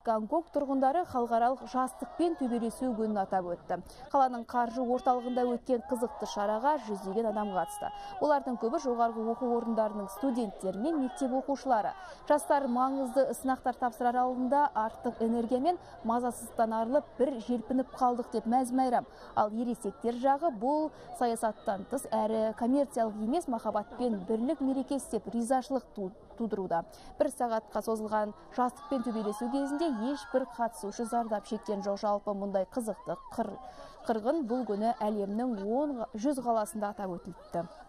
Гонконг тұрғындары халықаралық жастықпен төбелесу күнін атап өтті. Қаланың қаржы орталығында өткен қызықты шараға жүздеген адам қатысты. Олардың көбі жоғарғы оқу орындарының студенттері мен мектеп оқушылары. Жастар маңызды сынақтар тапсырар алдында артық энергиямен мазасыздықтан арылып бір желпініп қалдық деп мәз-мәйрам. Ал ересектер жағы бұл саясаттан тыс әрі коммерциялық емес махаббатпен бірлік мерекесі деп ризашылық тудыруда. Бір сағатқа созылған жастықпен төбелесу кезінде ешбір қатысушы зардап шеккен жоқ. Жалпы мұндай қызықты қырғын бұл күні әлемнің 100 қаласында атап өтілді.